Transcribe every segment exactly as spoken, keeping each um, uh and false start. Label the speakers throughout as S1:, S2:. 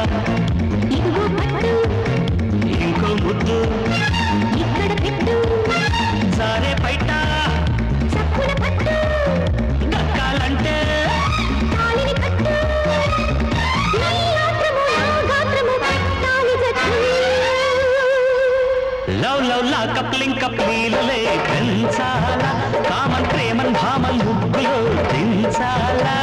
S1: ఇంకో ముద్దు ఇక్కడ పెట్టు సారే బయట చప్పున పట్టు దక్కాలంటే తాళిని కట్టు నీ ఆత్రము నా గాత్రము తాళి జట్టు లవ్ లవ్ లా కప్లింగ్ కప్లీలలే పెంచాలా కామన్ ప్రేమన్ భామన్ ముగ్గులో దించాలా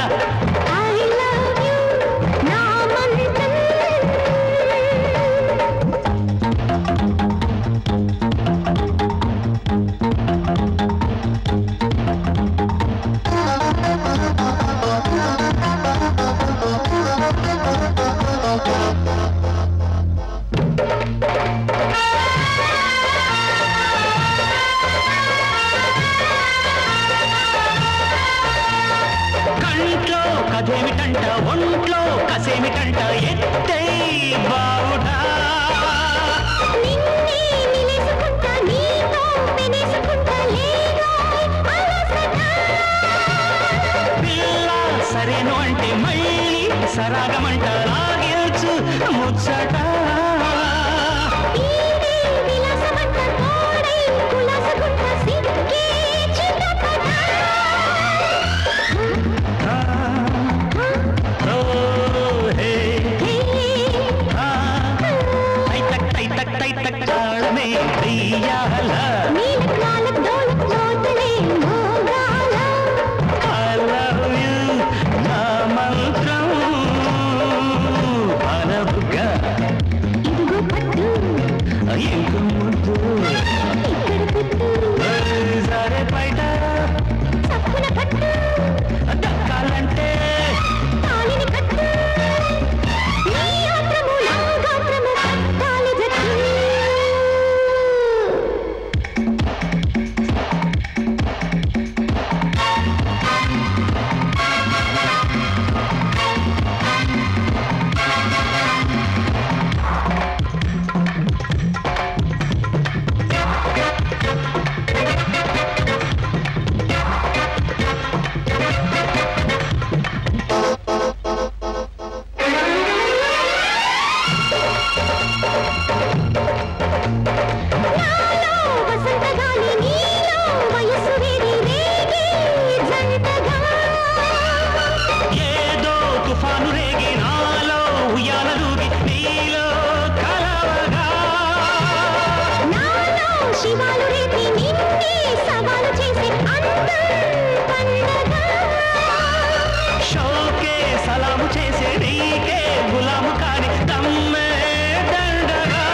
S1: కదేమిటంట ఒంట్లో కసేమిటంట ఎత్తై బావుడా నిన్నే నిలేసుకుంటా నీతో పెనేసుకుంటా లేదో అలసట పిల్ల సరేను అంటే మళ్ళీ సరాగమంట రాగిల్చు ముచ్చట ఈడే విలాసమంట తోడై కులాసకుంటా సిక్కే చిన్నపట తాళమే వెయ్యాల I love you నా మంత్రం పరపుగా ఇదిగో పట్టు ఇంకో ముద్దు సరే బయట చప్పున పట్టు దక్కాలంటే తాళిని కట్టు నీ ఆత్రము నా గాత్రము తాళి జట్టు శివాలు రేతి నిన్నే సవాలు చేసే పండగ షోకే సలాము చేసే నీకే గులాము కాని తమ్మే దండగా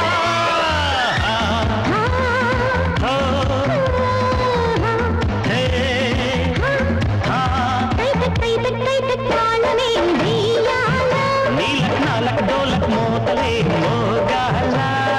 S1: నీలక్ నాలక్ డోలక్ మోతలే మోగాల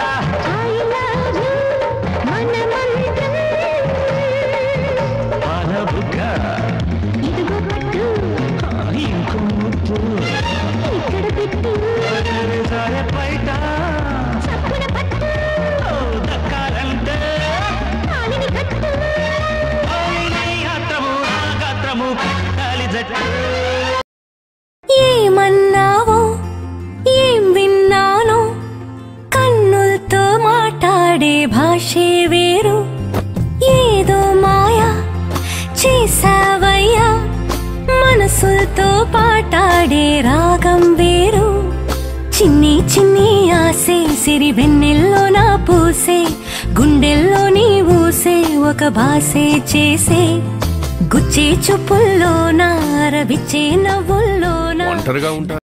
S1: ఇంకో ముద్దు ఇక్కడ పెట్టు సరే బయట చప్పున పట్టు దక్కాలంటే తాళిని కట్టు నీ ఆత్రము నా గాత్రము తాళి జట్టు
S2: ఏమన్నావో ఏం విన్నానో కన్నులతో మాట్లాడే భాషే వేరు ఏదో మాయా చేసావయ్యా మనసులతో పాటాడే రాగం వేరు చిన్ని చిన్ని ఆసే సిరి వెన్నెల్లో నా పూసే గుండెల్లో నీ ఊసే ఒక భాసే చేసే గుచ్చే చూపుల్లో నా రవిచ్చే నవ్వుల్లో నా